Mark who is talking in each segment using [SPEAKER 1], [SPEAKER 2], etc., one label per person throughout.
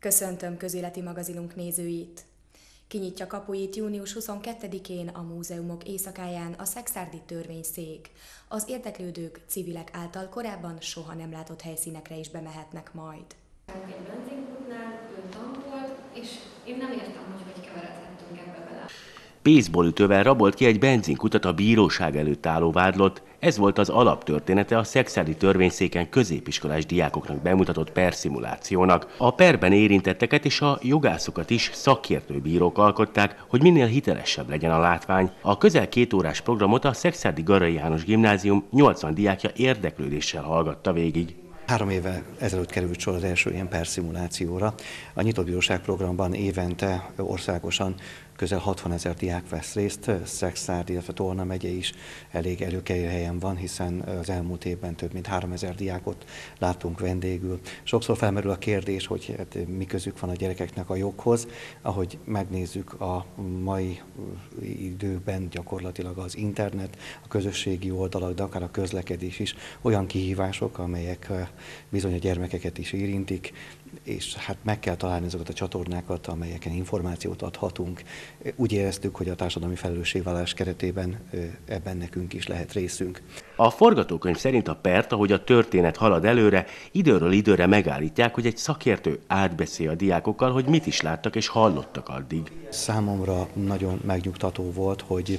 [SPEAKER 1] Köszöntöm közéleti magazinunk nézőit! Kinyitja kapuit június 22-én a Múzeumok éjszakáján a szekszárdi törvényszék. Az érdeklődők civilek által korábban soha nem látott helyszínekre is bemehetnek majd.
[SPEAKER 2] Egy benzinkútnál ő tankolt, és én nem értem, hogy keveredhettünk ebbe bele.
[SPEAKER 3] Baseballütővel rabolt ki egy benzinkutat a bíróság előtt álló vádlott. Ez volt az alaptörténete a szekszárdi törvényszéken középiskolás diákoknak bemutatott perszimulációnak. A perben érintetteket és a jogászokat is szakértő bírók alkották, hogy minél hitelesebb legyen a látvány. A közel 2 órás programot a Szekszárdi Garai János Gimnázium 80 diákja érdeklődéssel hallgatta végig.
[SPEAKER 4] 3 évvel ezelőtt került sor az első ilyen perszimulációra. A nyitott bíróság programban évente országosan közel 60 000 diák vesz részt, Szekszárd, illetve Tolna megye is elég előkelő helyen van, hiszen az elmúlt évben több mint 3000 diákot láttunk vendégül. Sokszor felmerül a kérdés, hogy mi közük van a gyerekeknek a joghoz. Ahogy megnézzük a mai időben gyakorlatilag az internet, a közösségi oldalak, de akár a közlekedés is olyan kihívások, amelyek bizony a gyermekeket is érintik, és hát meg kell találni azokat a csatornákat, amelyeken információt adhatunk. Úgy éreztük, hogy a társadalmi felelősségvállalás keretében ebben nekünk is lehet részünk.
[SPEAKER 3] A forgatókönyv szerint a pert, ahogy a történet halad előre, időről időre megállítják, hogy egy szakértő átbeszél a diákokkal, hogy mit is láttak és hallottak addig.
[SPEAKER 4] Számomra nagyon megnyugtató volt, hogy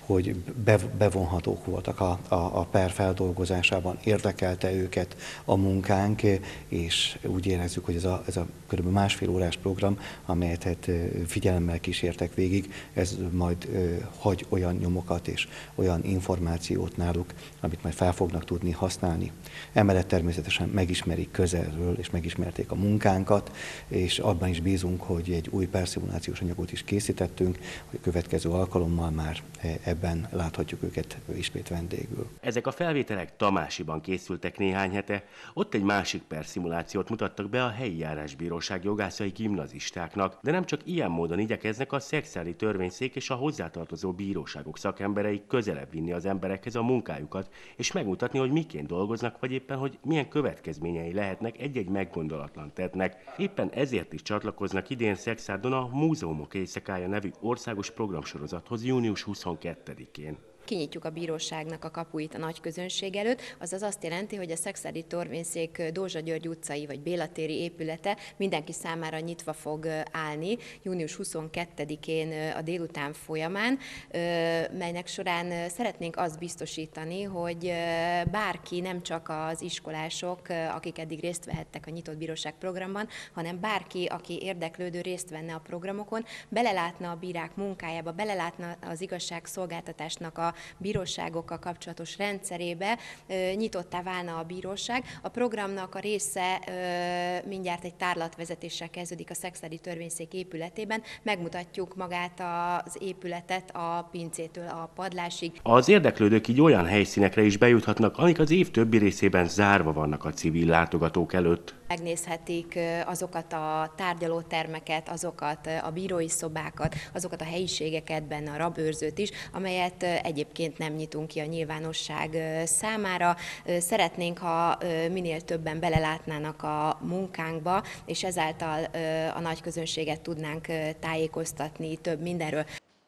[SPEAKER 4] bevonhatók voltak a per feldolgozásában, érdekelte őket a munkánk, és úgy érezzük, hogy ez a kb. 1,5 órás program, amelyet figyelemmel kísértek végig, ez majd hagy olyan nyomokat és olyan információt náluk, amit majd fel fognak tudni használni. Emellett természetesen megismerik közelről, és megismerték a munkánkat, és abban is bízunk, hogy egy új perszimulációs anyagot is készítettünk, hogy a következő alkalommal már ebben láthatjuk őket ismét vendégül.
[SPEAKER 3] Ezek a felvételek Tamásiban készültek néhány hete, ott egy másik perszimulációt mutattak be a helyi járásbíróság jogászai gimnazistáknak, de nem csak ilyen módon igyekeznek a szekszárdi törvényszék és a hozzátartozó bíróságok szakemberei közelebb vinni az emberekhez a munkájukat, és megmutatni, hogy miként dolgoznak, vagy éppen, hogy milyen következményei lehetnek egy-egy meggondolatlan tettnek. Éppen ezért is csatlakoznak idén Szekszárdon a Múzeumok éjszakája nevű országos programsorozathoz június 22-én.
[SPEAKER 5] Kinyitjuk a bíróságnak a kapuit a nagy közönség előtt, azaz azt jelenti, hogy a szekszárdi törvényszék Dózsa György utcai vagy Béla téri épülete mindenki számára nyitva fog állni június 22-én a délután folyamán, melynek során szeretnénk azt biztosítani, hogy bárki, nem csak az iskolások, akik eddig részt vehettek a nyitott bíróság programban, hanem bárki, aki érdeklődő, részt venne a programokon, belelátna a bírák munkájába, belelátna az igazságszolgáltatásnak a bíróságokkal kapcsolatos rendszerébe, nyitottá válna a bíróság. A programnak a része mindjárt egy tárlatvezetéssel kezdődik a szekszárdi törvényszék épületében. Megmutatjuk magát az épületet a pincétől a padlásig.
[SPEAKER 3] Az érdeklődők így olyan helyszínekre is bejuthatnak, amik az év többi részében zárva vannak a civil látogatók előtt.
[SPEAKER 5] Megnézhetik azokat a tárgyalótermeket, azokat a bírói szobákat, azokat a helyiségeket, benne a rabőrzőt is, amelyet egyébként nem nyitunk ki a nyilvánosság számára. Szeretnénk, ha minél többen belelátnának a munkánkba, és ezáltal a nagy közönséget tudnánk tájékoztatni több mindenről.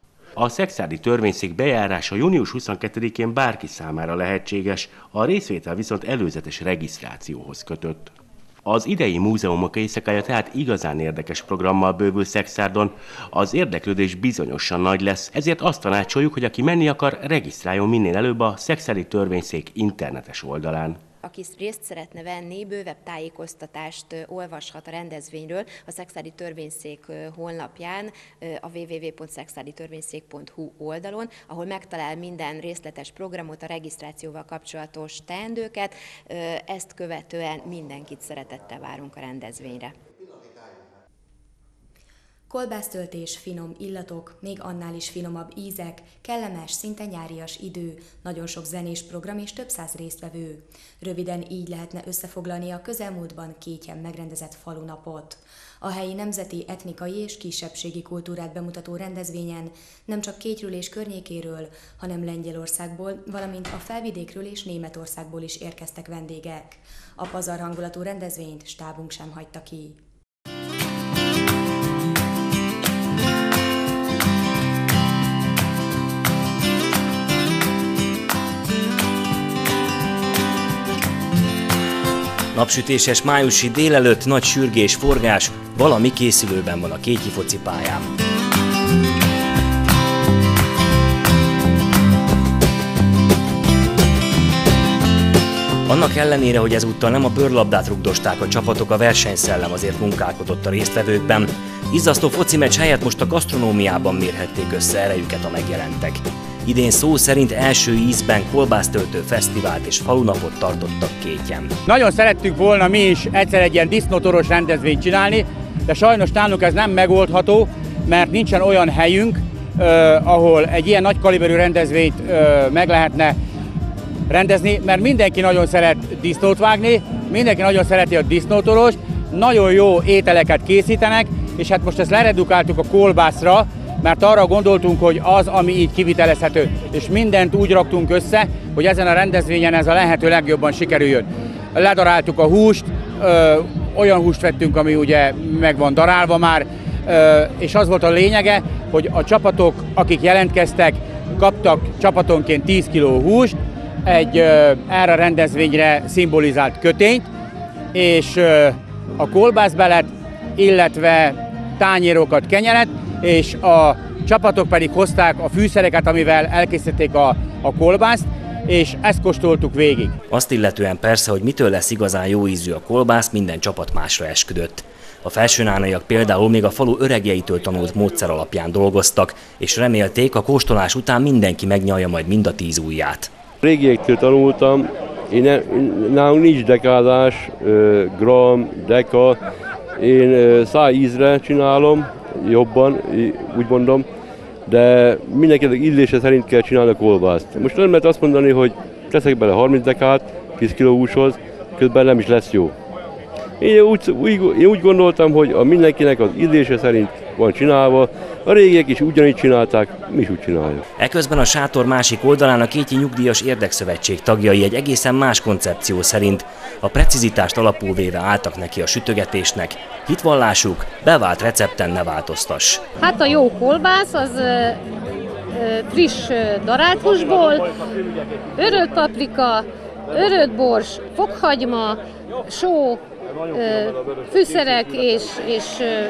[SPEAKER 3] A szekszárdi törvényszék bejárása június 22-én bárki számára lehetséges, a részvétel viszont előzetes regisztrációhoz kötött. Az idei Múzeumok éjszakája tehát igazán érdekes programmal bővül Szekszárdon. Az érdeklődés bizonyosan nagy lesz, ezért azt tanácsoljuk, hogy aki menni akar, regisztráljon minél előbb a Szekszárdi Törvényszék internetes oldalán.
[SPEAKER 5] Aki részt szeretne venni, bővebb tájékoztatást olvashat a rendezvényről a Szekszárdi Törvényszék honlapján, a www.szekszárditörvényszék.hu oldalon, ahol megtalál minden részletes programot, a regisztrációval kapcsolatos teendőket. Ezt követően mindenkit szeretettel várunk a rendezvényre.
[SPEAKER 1] Kolbásztöltés, finom illatok, még annál is finomabb ízek, kellemes, szinte nyárias idő, nagyon sok zenés program és több száz résztvevő. Röviden így lehetne összefoglalni a közelmúltban Kétyen megrendezett falunapot. A helyi nemzeti, etnikai és kisebbségi kultúrát bemutató rendezvényen nem csak Kétről és környékéről, hanem Lengyelországból, valamint a Felvidékről és Németországból is érkeztek vendégek. A pazar hangulatú rendezvényt stábunk sem hagyta ki.
[SPEAKER 6] Napsütéses májusi délelőtt nagy sürgés, forgás, valami készülőben van a Kétyi focipályán. Annak ellenére, hogy ezúttal nem a bőrlabdát rugdosták a csapatok, a versenyszellem azért munkálkodott a résztvevőkben. Izzasztó foci meccs helyett most a gasztronómiában mérhették össze erejüket a megjelentek. Idén szó szerint első ízben kolbásztöltő fesztivált és falunapot tartottak Kétyen.
[SPEAKER 7] Nagyon szerettük volna mi is egyszer egy ilyen disznótoros rendezvényt csinálni, de sajnos nálunk ez nem megoldható, mert nincsen olyan helyünk, ahol egy ilyen nagy kaliberű rendezvényt meg lehetne rendezni, mert mindenki nagyon szeret disznót vágni, mindenki nagyon szereti a disznótorost, nagyon jó ételeket készítenek, és hát most ezt leredukáltuk a kolbászra, mert arra gondoltunk, hogy az, ami így kivitelezhető, és mindent úgy raktunk össze, hogy ezen a rendezvényen ez a lehető legjobban sikerüljön. Ledaráltuk a húst, olyan húst vettünk, ami ugye meg van darálva már, és az volt a lényege, hogy a csapatok, akik jelentkeztek, kaptak csapatonként 10 kg húst, egy erre a rendezvényre szimbolizált kötényt, és a kolbászbelet, illetve tányérokat, kenyeret, és a csapatok pedig hozták a fűszereket, amivel elkészítették a kolbászt, és ezt kóstoltuk végig.
[SPEAKER 6] Azt illetően persze, hogy mitől lesz igazán jó ízű a kolbász, minden csapat másra esküdött. A felsőnánaiak például még a falu öregjeitől tanult módszer alapján dolgoztak, és remélték, a kóstolás után mindenki megnyalja majd mind a 10 ujját.
[SPEAKER 8] Régiektől tanultam, nálunk nincs dekázás, gram, deka, én szájízre csinálom, jobban, úgy mondom, de mindenkinek ízlése szerint kell csinálni a kolbászt. Most nem lehet azt mondani, hogy teszek bele 30 dekát 10 kg húshoz, közben nem is lesz jó. Én úgy gondoltam, hogy a mindenkinek az ízlése szerint van csinálva, a régiek is ugyanígy csinálták, mi is úgy csináljuk.
[SPEAKER 6] Eközben a sátor másik oldalán a Kétyi Nyugdíjas Érdekszövetség tagjai egy egészen más koncepció szerint a precizitást alapul véve álltak neki a sütögetésnek. Hitvallásuk, bevált recepten ne változtass.
[SPEAKER 9] Hát a jó kolbász az friss darált húsból, örölt paprika, örölt bors, fokhagyma, só, fűszerek és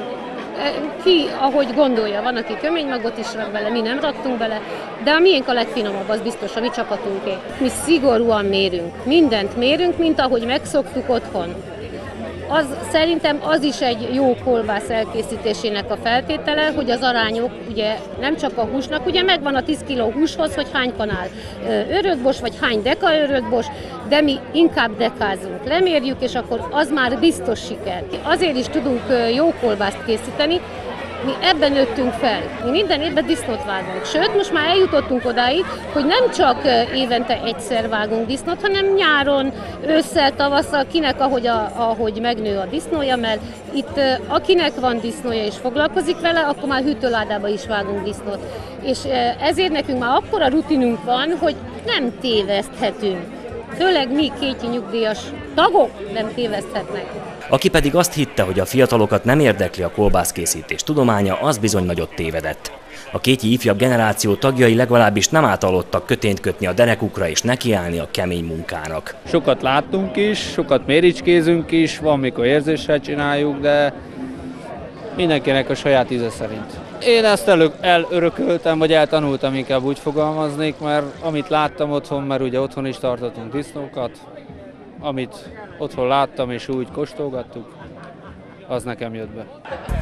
[SPEAKER 9] ki, ahogy gondolja, van, aki köménymagot is rak bele, mi nem raktunk bele, de a miénk a legfinomabb, az biztos, a mi csapatunké. Mi szigorúan mérünk, mindent mérünk, mint ahogy megszoktuk otthon. Szerintem az is egy jó kolbász elkészítésének a feltétele, hogy az arányok ugye nem csak a húsnak, ugye megvan a 10 kg húshoz, hogy hány kanál örökbors, vagy hány deka örökbors, de mi inkább dekázunk, lemérjük, és akkor az már biztos siker. Azért is tudunk jó kolbászt készíteni, mi ebben nőttünk fel. Mi minden évben disznót vágunk. Sőt, most már eljutottunk odáig, hogy nem csak évente egyszer vágunk disznót, hanem nyáron, ősszel, tavasszal, kinek ahogy megnő a disznója, mert itt akinek van disznója és foglalkozik vele, akkor már hűtőládába is vágunk disznót. És ezért nekünk már akkora rutinunk van, hogy nem téveszthetünk. Főleg mi Kétyi nyugdíjas tagok nem téveszthetnek.
[SPEAKER 6] Aki pedig azt hitte, hogy a fiatalokat nem érdekli a kolbászkészítés tudománya, az bizony nagyot tévedett. A Kétyi ifjabb generáció tagjai legalábbis nem átalodtak kötényt kötni a derekukra és nekiállni a kemény munkának.
[SPEAKER 10] Sokat láttunk is, sokat méricskézünk is, van mikor érzéssel csináljuk, de mindenkinek a saját íze szerint. Én ezt elörököltem, vagy eltanultam, inkább úgy fogalmaznék, mert amit láttam otthon, mert ugye otthon is tartottunk disznókat, amit otthon láttam és úgy kóstolgattuk, az nekem jött be.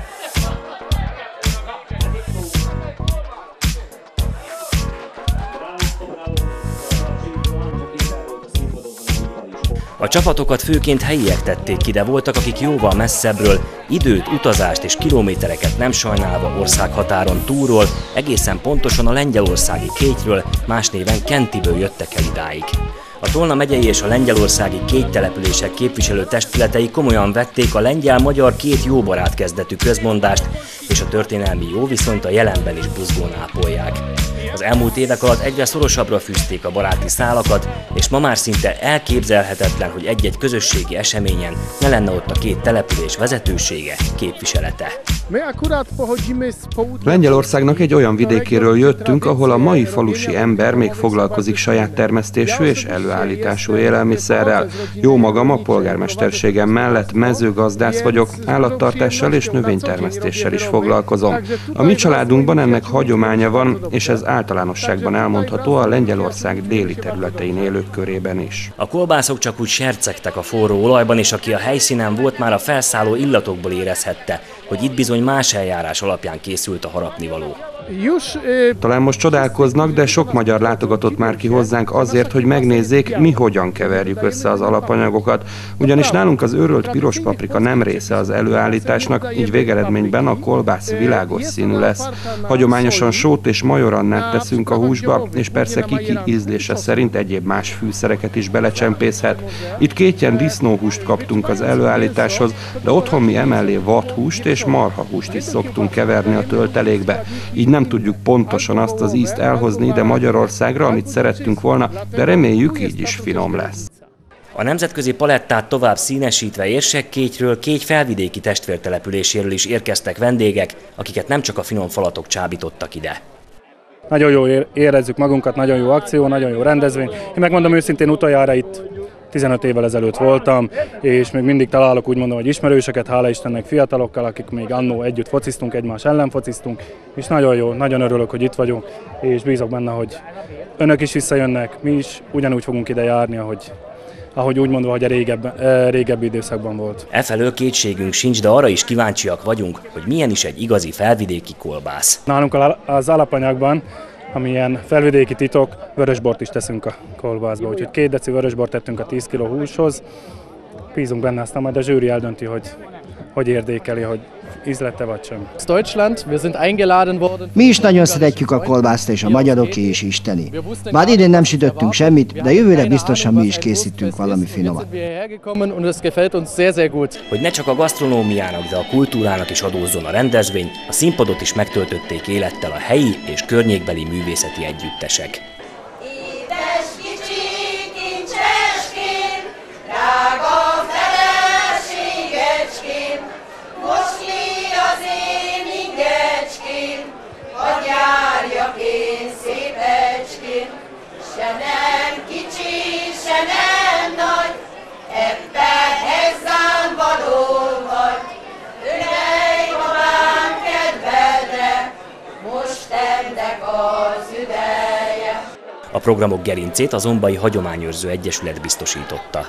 [SPEAKER 6] A csapatokat főként helyiek tették ki, de voltak, akik jóval messzebbről, időt, utazást és kilométereket nem sajnálva országhatáron túlról, egészen pontosan a lengyelországi Kétről, más néven Kentiből jöttek el idáig. A Tolna megyei és a lengyelországi Kéttelepülések képviselő testületei komolyan vették a lengyel-magyar két jó barát kezdetű közmondást, és a történelmi jó viszonyt a jelenben is buzgón ápolják. Az elmúlt évek alatt egyre szorosabbra fűzték a baráti szálakat, és ma már szinte elképzelhetetlen, hogy egy-egy közösségi eseményen ne lenne ott a két település vezetősége, képviselete.
[SPEAKER 11] Lengyelországnak egy olyan vidékéről jöttünk, ahol a mai falusi ember még foglalkozik saját termesztésű és előállítású élelmiszerrel. Jó magam a polgármesterségem mellett mezőgazdász vagyok, állattartással és növénytermesztéssel is foglalkozom. A mi családunkban ennek hagyománya van, és ez általánosságban elmondható a Lengyelország déli területein élők körében is.
[SPEAKER 6] A kolbászok csak úgy sercegtek a forró olajban, és aki a helyszínen volt, már a felszálló illatokból érezhette, hogy itt bizony más eljárás alapján készült a harapnivaló.
[SPEAKER 11] Talán most csodálkoznak, de sok magyar látogatott már ki hozzánk azért, hogy megnézzék, mi hogyan keverjük össze az alapanyagokat. Ugyanis nálunk az őrölt piros paprika nem része az előállításnak, így végeredményben a kolbász világos színű lesz. Hagyományosan sót és majorannát teszünk a húsba, és persze kiki ízlése szerint egyéb más fűszereket is belecsempészhet. Itt kétjen disznóhúst kaptunk az előállításhoz, de otthon mi emellé vadhúst és marhahúst is szoktunk keverni a töltelékbe. Így nem tudjuk pontosan azt az ízt elhozni ide Magyarországra, amit szerettünk volna, de reméljük, így is finom lesz.
[SPEAKER 6] A nemzetközi palettát tovább színesítve Érsekkégyről, Kégy felvidéki testvértelepüléséről is érkeztek vendégek, akiket nem csak a finom falatok csábítottak ide.
[SPEAKER 12] Nagyon jól érezzük magunkat, nagyon jó akció, nagyon jó rendezvény. Én megmondom őszintén, utoljára itt 15 évvel ezelőtt voltam, és még mindig találok úgy mondom, hogy ismerősöket, hála Istennek fiatalokkal, akik még annó együtt fociztunk, egymás ellen fociztunk, és nagyon jó, nagyon örülök, hogy itt vagyunk, és bízok benne, hogy önök is visszajönnek, mi is ugyanúgy fogunk ide járni, ahogy úgy mondva, hogy a régebbi időszakban volt.
[SPEAKER 6] Efelől kétségünk sincs, de arra is kíváncsiak vagyunk, hogy milyen is egy igazi felvidéki kolbász.
[SPEAKER 12] Nálunk az alapanyagban, amilyen felvidéki titok, vörösbort is teszünk a kolbászba, úgyhogy 2 deci vörösbort tettünk a 10 kg húshoz. Bízunk benne, aztán majd a zsűri eldönti, hogy érdékeli, hogy ízlette vagy sem.
[SPEAKER 13] Mi is nagyon szeretjük a kolbászt, és a magyaroké is isteni. Bár idén nem sütöttünk semmit, de jövőre biztosan mi is készítünk valami finomat.
[SPEAKER 6] Hogy ne csak a gasztronómiának, de a kultúrának is adózzon a rendezvény, a színpadot is megtöltötték élettel a helyi és környékbeli művészeti együttesek. A programok gerincét a Zombai Hagyományőrző Egyesület biztosította.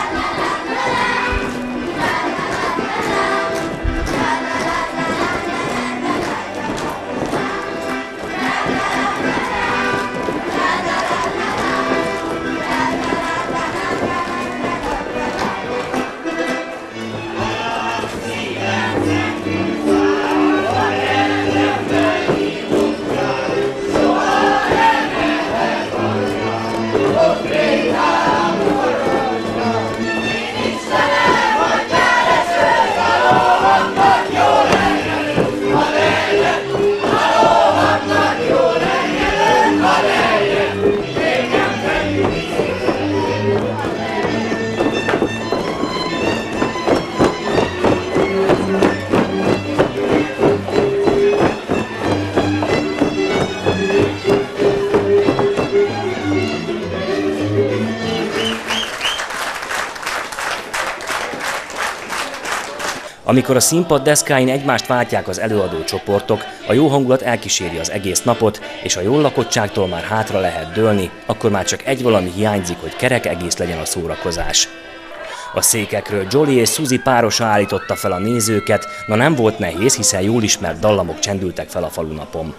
[SPEAKER 6] Amikor a színpad deszkáin egymást váltják az előadó csoportok, a jó hangulat elkíséri az egész napot, és a jól lakottságtól már hátra lehet dőlni, akkor már csak egy valami hiányzik, hogy kerek egész legyen a szórakozás. A székekről Jolly és Suzy párosa állította fel a nézőket, na nem volt nehéz, hiszen jól ismert dallamok csendültek fel a falunapon.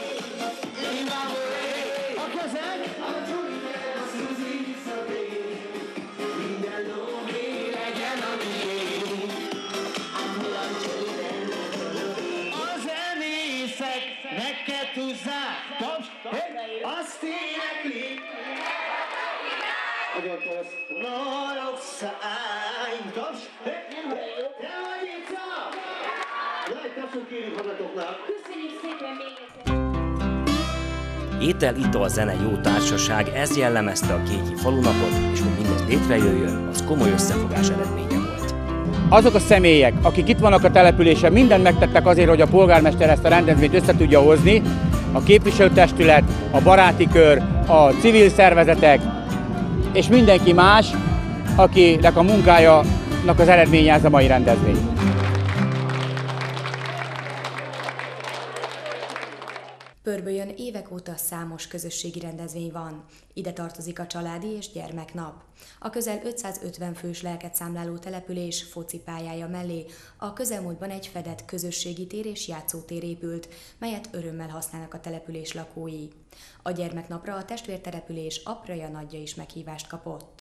[SPEAKER 14] Azt énekli, hogy ott norogszány, te vagy itt, tapsot kérünk magatoknak.
[SPEAKER 15] Köszönjük szépen még egyszer.
[SPEAKER 6] Étel, ital, zene, jó társaság, ez jellemezte a Kéki falunapot, és hogy mindez létrejöjjön, az komoly összefogás eredménye volt.
[SPEAKER 7] Azok a személyek, akik itt vannak a településen, mindent megtettek azért, hogy a polgármester ezt a rendezvényt össze tudja hozni, a képviselőtestület, a baráti kör, a civil szervezetek, és mindenki más, akinek a munkájának az eredménye ez a mai rendezvény.
[SPEAKER 1] Pörbölyön évek óta számos közösségi rendezvény van. Ide tartozik a családi és gyermeknap. A közel 550 fős lelket számláló település focipályája mellé a közelmúltban egy fedett közösségi tér és játszótér épült, melyet örömmel használnak a település lakói. A gyermeknapra a testvértelepülés apraja nagyja is meghívást kapott.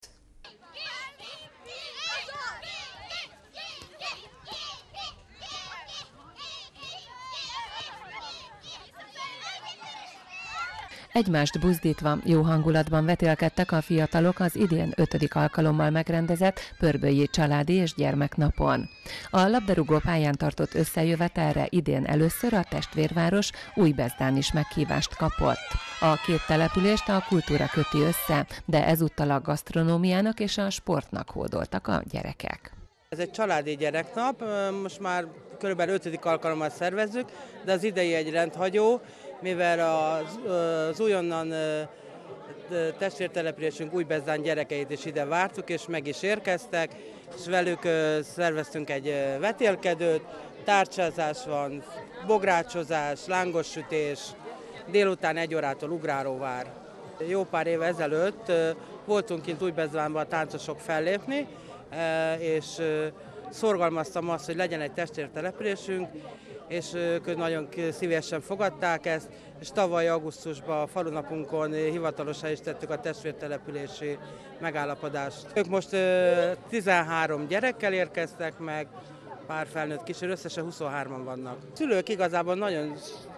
[SPEAKER 16] Egymást buzdítva, jó hangulatban vetélkedtek a fiatalok az idén 5. alkalommal megrendezett Pörbölyi családi és gyermeknapon. A labdarúgó pályán tartott összejövetelre idén először a testvérváros Újbezdán is meghívást kapott. A két települést a kultúra köti össze, de ezúttal a gasztronómiának és a sportnak hódoltak a gyerekek.
[SPEAKER 17] Ez egy családi gyereknap, most már kb. 5. alkalommal szervezzük, de az idei egy rendhagyó, mivel az újonnan testvértelepülésünk Újbezdán gyerekeit is ide vártuk, és meg is érkeztek, és velük szerveztünk egy vetélkedőt, tárcsázás van, bográcsozás, lángossütés, délután 1 órától ugráróvár. Jó pár év ezelőtt voltunk kint Újbezdánban a táncosok fellépni, és szorgalmaztam azt, hogy legyen egy testvértelepülésünk, és ők nagyon szívesen fogadták ezt, és tavaly augusztusban a falunapunkon hivatalosan is tettük a testvértelepülési megállapodást. Ők most 13 gyerekkel érkeztek meg, pár felnőtt kísérő, összesen 23-an vannak. A szülők igazából nagyon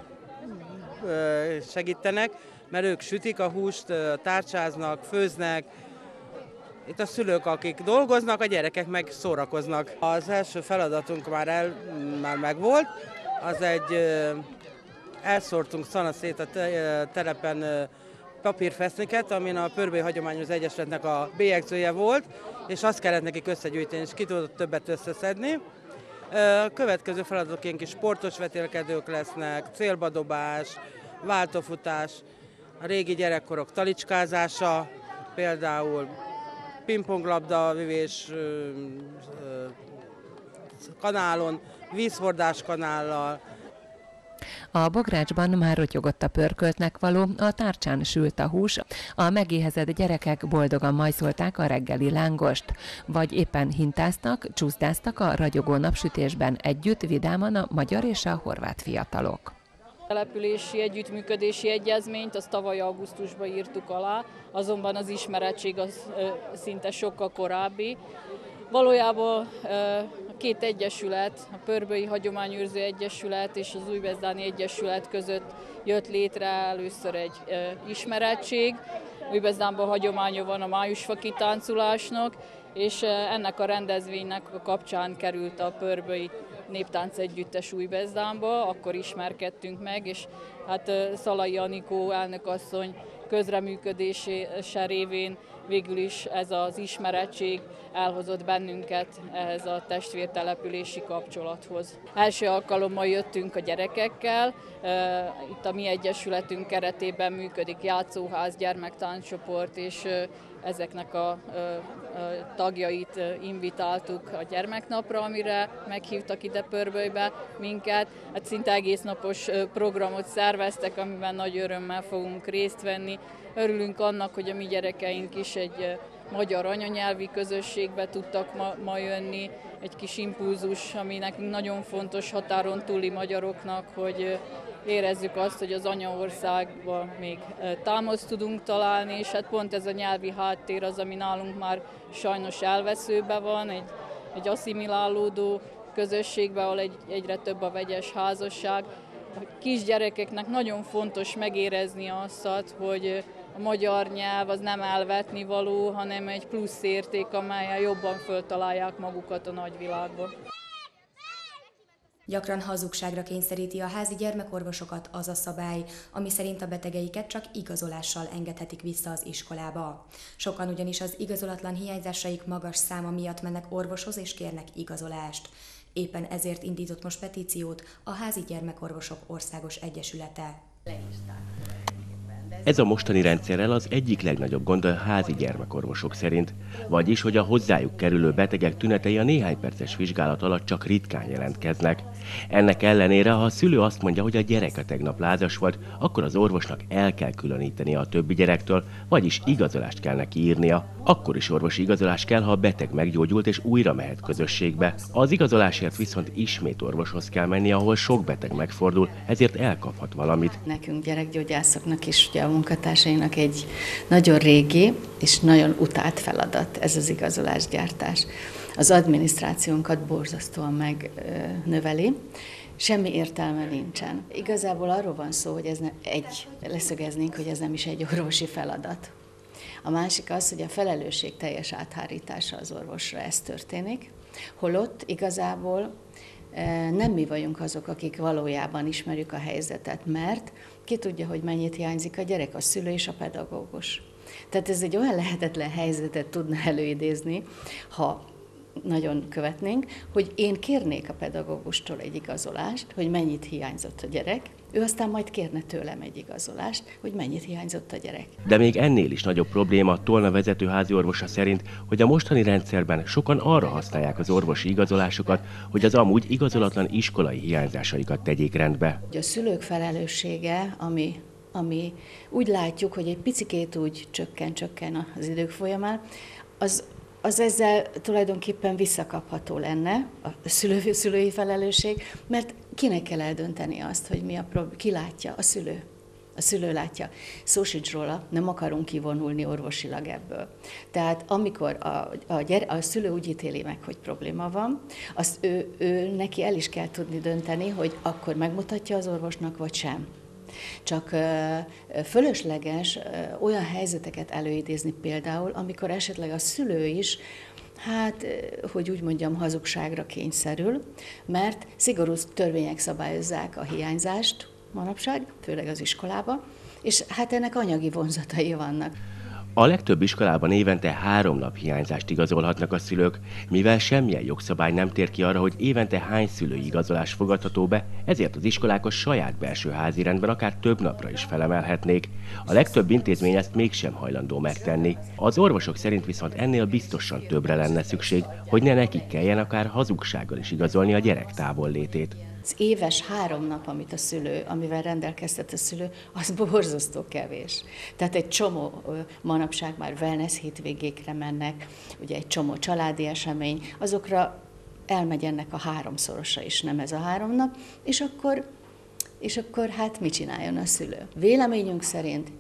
[SPEAKER 17] segítenek, mert ők sütik a húst, tárcsáznak, főznek. Itt a szülők, akik dolgoznak, a gyerekek meg szórakoznak. Az első feladatunk már megvolt, az elszórtunk szanaszét a telepen papírfeszniket, amin a Pörbölyi Hagyományos Egyesületnek a bélyegzője volt, és azt kellett nekik összegyűjteni, és ki tudott többet összeszedni. A következő feladatunk is sportos vetélkedők lesznek, célbadobás, váltófutás, a régi gyerekkorok talicskázása, például pingponglabda vivés kanálon, vízhordás kanállal.
[SPEAKER 16] A bográcsban már rotyogott a pörköltnek való, a tárcsán sült a hús, a megéhezett gyerekek boldogan majszolták a reggeli lángost, vagy éppen hintáztak, csúszdáztak a ragyogó napsütésben együtt vidáman a magyar és a horvát fiatalok.
[SPEAKER 18] Települési együttműködési egyezményt azt tavaly augusztusban írtuk alá, azonban az ismerettség az szinte sokkal korábbi. Valójában a két egyesület, a Pörbölyi Hagyományőrző Egyesület és az Újbezdáni Egyesület között jött létre először egy ismerettség. Újbezdánban hagyománya van a májusfa kitáncolásnak, és ennek a rendezvénynek a kapcsán került a Pörbölyi Néptánc Együttes Újbezdánba, akkor ismerkedtünk meg, és hát Szalai Anikó elnökasszony közreműködése révén végül is ez az ismerettség elhozott bennünket ehhez a testvértelepülési kapcsolathoz. Első alkalommal jöttünk a gyerekekkel, itt a mi egyesületünk keretében működik játszóház, gyermektáncscsoport, és ezeknek a tagjait invitáltuk a gyermeknapra, amire meghívtak ide Pörbölybe minket. Hát szinte egész napos programot szerveztek, amiben nagy örömmel fogunk részt venni. Örülünk annak, hogy a mi gyerekeink is egy magyar anyanyelvi közösségbe tudtak ma jönni. Egy kis impulzus, ami nekünk nagyon fontos határon túli magyaroknak, hogy érezzük azt, hogy az anyaországban még támaszt tudunk találni, és hát pont ez a nyelvi háttér az, ami nálunk már sajnos elveszőben van, egy asszimilálódó közösségben, ahol egyre több a vegyes házasság. A kisgyerekeknek nagyon fontos megérezni azt, hogy a magyar nyelv az nem elvetnivaló, hanem egy plusz érték, amelyen jobban föltalálják magukat a nagyvilágban.
[SPEAKER 1] Gyakran hazugságra kényszeríti a házi gyermekorvosokat az a szabály, ami szerint a betegeiket csak igazolással engedhetik vissza az iskolába. Sokan ugyanis az igazolatlan hiányzásaik magas száma miatt mennek orvoshoz és kérnek igazolást. Éppen ezért indított most petíciót a Házi Gyermekorvosok Országos Egyesülete.
[SPEAKER 3] Ez a mostani rendszerrel az egyik legnagyobb gond a házi gyermekorvosok szerint, vagyis, hogy a hozzájuk kerülő betegek tünetei a néhány perces vizsgálat alatt csak ritkán jelentkeznek. Ennek ellenére, ha a szülő azt mondja, hogy a gyereke tegnap lázas volt, akkor az orvosnak el kell különítenie a többi gyerektől, vagyis igazolást kell neki írnia. Akkor is orvosi igazolás kell, ha a beteg meggyógyult és újra mehet közösségbe. Az igazolásért viszont ismét orvoshoz kell menni, ahol sok beteg megfordul, ezért elkaphat valamit.
[SPEAKER 19] Nekünk gyerekgyógyászoknak is, ugye a munkatársainak egy nagyon régi és nagyon utált feladat ez az igazolásgyártás. Az adminisztrációnkat borzasztóan megnöveli, semmi értelme nincsen. Igazából arról van szó, hogy leszögeznénk, hogy ez nem is egy orvosi feladat. A másik az, hogy a felelősség teljes áthárítása az orvosra, ez történik, holott igazából nem mi vagyunk azok, akik valójában ismerjük a helyzetet, mert ki tudja, hogy mennyit hiányzik a gyerek, a szülő és a pedagógus. Tehát ez egy olyan lehetetlen helyzetet tudna előidézni, ha nagyon követnénk, hogy én kérnék a pedagógustól egy igazolást, hogy mennyit hiányzott a gyerek, ő aztán majd kérne tőlem egy igazolást, hogy mennyit hiányzott a gyerek.
[SPEAKER 3] De még ennél is nagyobb probléma Tolna vezető háziorvosa szerint, hogy a mostani rendszerben sokan arra használják az orvosi igazolásokat, hogy az amúgy igazolatlan iskolai hiányzásaikat tegyék rendbe.
[SPEAKER 19] A szülők felelőssége, ami úgy látjuk, hogy egy picikét úgy csökken az idők folyamán, az ezzel tulajdonképpen visszakapható lenne, a szülői felelősség, mert kinek kell eldönteni azt, hogy mi a probléma, ki látja? A szülő. A szülő látja. Szó sincs róla, nem akarunk kivonulni orvosilag ebből. Tehát amikor a szülő úgy ítéli meg, hogy probléma van, azt ő neki el is kell tudni dönteni, hogy akkor megmutatja az orvosnak, vagy sem. Csak fölösleges olyan helyzeteket előidézni például, amikor esetleg a szülő is, hogy úgy mondjam, hazugságra kényszerül, mert szigorú törvények szabályozzák a hiányzást manapság, főleg az iskolába, és ennek anyagi vonzatai vannak.
[SPEAKER 3] A legtöbb iskolában évente 3 nap hiányzást igazolhatnak a szülők, mivel semmilyen jogszabály nem tér ki arra, hogy évente hány szülői igazolás fogadható be, ezért az iskolák a saját belső házi rendben akár több napra is felemelhetnék. A legtöbb intézmény ezt mégsem hajlandó megtenni. Az orvosok szerint viszont ennél biztosan többre lenne szükség, hogy ne nekik kelljen akár hazugsággal is igazolni a gyerek távollétét.
[SPEAKER 19] Az éves 3 nap, amivel rendelkeztet a szülő, az borzasztó kevés. Tehát egy csomó manapság már wellness hétvégékre mennek, ugye egy csomó családi esemény, azokra elmegy ennek a 3-szorosa is, nem ez a 3 nap, és akkor mit csináljon a szülő? Véleményünk szerint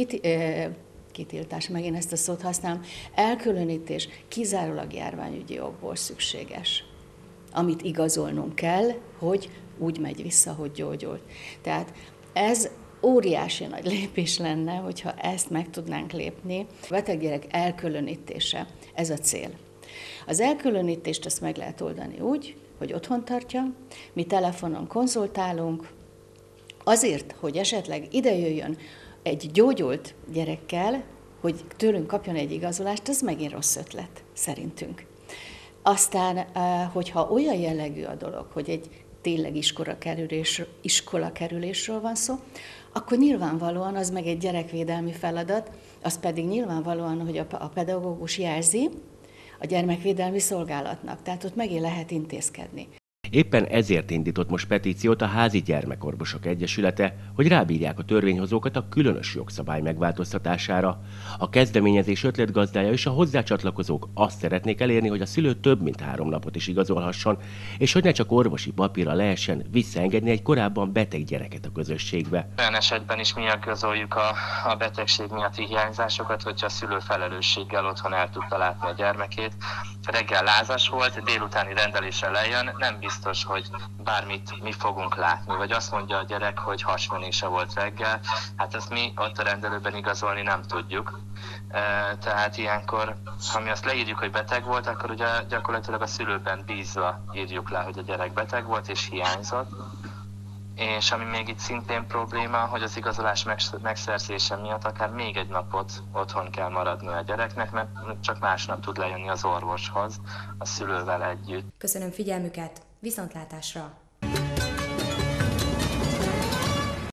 [SPEAKER 19] kitiltás, megint ezt a szót használom, elkülönítés kizárólag járványügyi okból szükséges, amit igazolnunk kell, hogy úgy megy vissza, hogy gyógyult. Tehát ez óriási nagy lépés lenne, hogyha ezt meg tudnánk lépni. A beteggyerek elkülönítése, ez a cél. Az elkülönítést azt meg lehet oldani úgy, hogy otthon tartja, mi telefonon konzultálunk, azért, hogy esetleg ide jöjjön egy gyógyult gyerekkel, hogy tőlünk kapjon egy igazolást, az megint rossz ötlet, szerintünk. Aztán, hogyha olyan jellegű a dolog, hogy egy tényleg iskola kerülésről van szó, akkor nyilvánvalóan az meg egy gyerekvédelmi feladat, az pedig nyilvánvalóan, hogy a pedagógus jelzi a gyermekvédelmi szolgálatnak, tehát ott megint lehet intézkedni.
[SPEAKER 3] Éppen ezért indított most petíciót a Házi Gyermekorvosok Egyesülete, hogy rábírják a törvényhozókat a különös jogszabály megváltoztatására. A kezdeményezés ötletgazdája és a hozzácsatlakozók azt szeretnék elérni, hogy a szülő több mint 3 napot is igazolhasson, és hogy ne csak orvosi papírra lehessen visszaengedni egy korábban beteg gyereket a közösségbe.
[SPEAKER 20] Olyan esetben is mi igazoljuk a betegség miatti hiányzásokat, hogyha a szülő felelősséggel otthon el tudta látni a gyermekét. Reggel lázas volt, délutáni rendelésre lejön, nem biztos, hogy bármit mi fogunk látni, vagy azt mondja a gyerek, hogy hasmenése volt reggel, ezt mi ott a rendelőben igazolni nem tudjuk. Tehát ilyenkor, ha mi azt leírjuk, hogy beteg volt, akkor ugye gyakorlatilag a szülőben bízva írjuk le, hogy a gyerek beteg volt és hiányzott. És ami még itt szintén probléma, hogy az igazolás megszerzése miatt akár még egy napot otthon kell maradni a gyereknek, mert csak másnap tud lejönni az orvoshoz a szülővel együtt.
[SPEAKER 1] Köszönöm figyelmüket, viszontlátásra!